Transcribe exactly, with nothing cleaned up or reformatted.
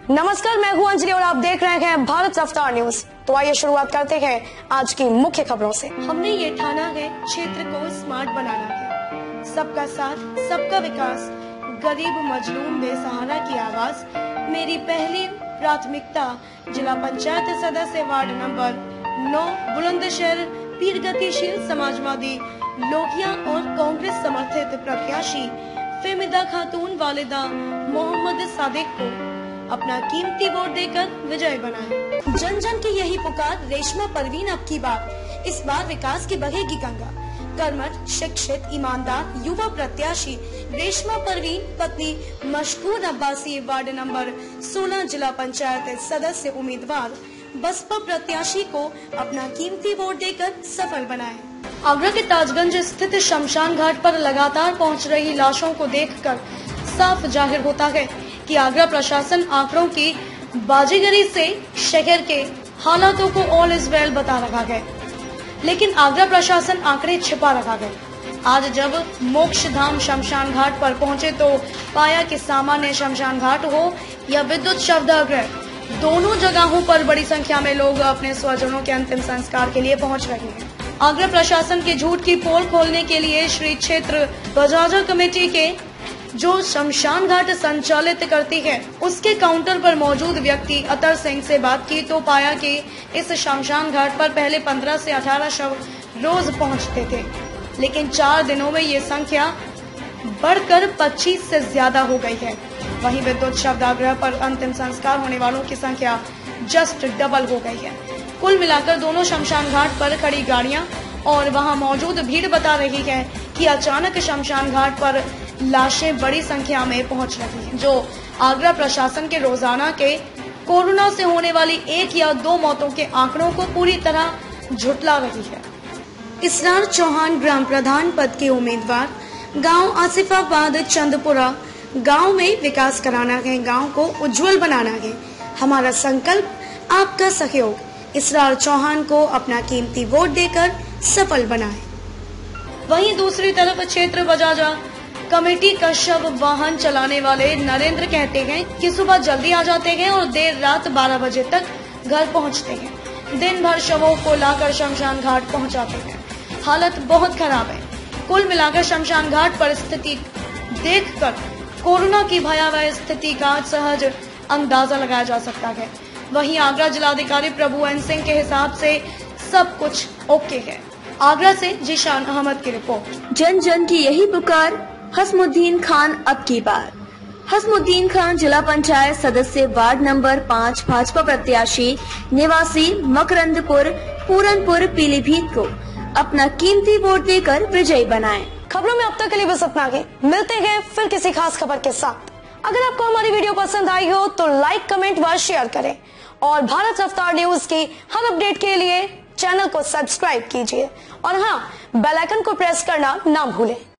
नमस्कार, मैं हूं अंजलि और आप देख रहे हैं भारत रफ्तार न्यूज। तो आइए शुरुआत करते हैं आज की मुख्य खबरों से। हमने ये ठाना है क्षेत्र को स्मार्ट बनाना है। सबका साथ, सबका विकास, गरीब मजलूम बेसहारा की आवाज मेरी पहली प्राथमिकता। जिला पंचायत सदस्य वार्ड नंबर नौ बुलंदशहर पीर गतिशील समाजवादी लोहिया और कांग्रेस समर्थित प्रत्याशी फेमिदा खातून वालिदा मोहम्मद सादिक को अपना कीमती वोट देकर विजय बनाए। जन जन की यही पुकार, रेशमा परवीन अब की बात। इस बार विकास की बहेगी गंगा। कर्मठ, शिक्षित, ईमानदार युवा प्रत्याशी रेशमा परवीन पत्नी मशकूर अब्बासी वार्ड नंबर सोलह जिला पंचायत सदस्य उम्मीदवार बसपा प्रत्याशी को अपना कीमती वोट देकर सफल बनाए। आगरा के ताजगंज स्थित शमशान घाट पर लगातार पहुंच रही लाशों को देखकर साफ जाहिर होता है कि आगरा प्रशासन आंकड़ों की बाजीगरी से शहर के हालातों को ऑल इज वेल बता रखा है, लेकिन आगरा प्रशासन आंकड़े छिपा रखा है। आज जब मोक्ष धाम शमशान घाट पर पहुंचे तो पाया कि सामान्य शमशान घाट हो या विद्युत शवदाह, दोनों जगहों पर बड़ी संख्या में लोग अपने स्वजनों के अंतिम संस्कार के लिए पहुंच रहे हैं। आगरा प्रशासन के झूठ की पोल खोलने के लिए श्री क्षेत्र बजाजा कमेटी के जो शमशान घाट संचालित करती है, उसके काउंटर पर मौजूद व्यक्ति अतर सिंह से बात की तो पाया कि इस शमशान घाट पर पहले पंद्रह से अठारह शव रोज पहुंचते थे, लेकिन चार दिनों में ये संख्या बढ़कर पच्चीस से ज्यादा हो गई है। वहीं विद्युत शवदाह पर अंतिम संस्कार होने वालों की संख्या जस्ट डबल हो गई है। कुल मिलाकर दोनों शमशान घाट पर खड़ी गाड़ियां और वहां मौजूद भीड़ बता रही है कि अचानक शमशान घाट पर लाशें बड़ी संख्या में पहुंच रही हैं, जो आगरा प्रशासन के रोजाना के कोरोना से होने वाली एक या दो मौतों के आंकड़ों को पूरी तरह झुटला रही है। इसरार चौहान ग्राम प्रधान पद के उम्मीदवार, गांव आसिफाबाद चंदपुरा गांव में विकास कराना है, गांव को उज्जवल बनाना है। हमारा संकल्प, आपका सहयोग। इसरार चौहान को अपना कीमती वोट देकर सफल बनाए। वहीं दूसरी तरफ क्षेत्र बजाजा कमेटी का शव वाहन चलाने वाले नरेंद्र कहते हैं कि सुबह जल्दी आ जाते हैं और देर रात बारह बजे तक घर पहुंचते हैं। दिन भर शवों को लाकर शमशान घाट पहुंचाते हैं। हालत बहुत खराब है। कुल मिलाकर शमशान घाट पर स्थिति देखकर कोरोना की भयावह स्थिति का सहज अंदाजा लगाया जा सकता है। वहीं आगरा जिलाधिकारी प्रभु एन सिंह के हिसाब से सब कुछ ओके है। आगरा से जीशान अहमद की रिपोर्ट। जन जन की यही पुकार, हसमुद्दीन खान अब की बार। हसमुद्दीन खान जिला पंचायत सदस्य वार्ड नंबर पाँच भाजपा प्रत्याशी निवासी मकरंदपुर पूरनपुर पीलीभीत को अपना कीमती वोट देकर विजयी बनाए। खबरों में अब तक के लिए बस इतना ही। मिलते हैं फिर किसी खास खबर के साथ। अगर आपको हमारी वीडियो पसंद आई हो तो लाइक, कमेंट व शेयर करें और भारत रफ्तार न्यूज की हर अपडेट के लिए चैनल को सब्सक्राइब कीजिए और हाँ, बेल आइकन को प्रेस करना ना भूलें।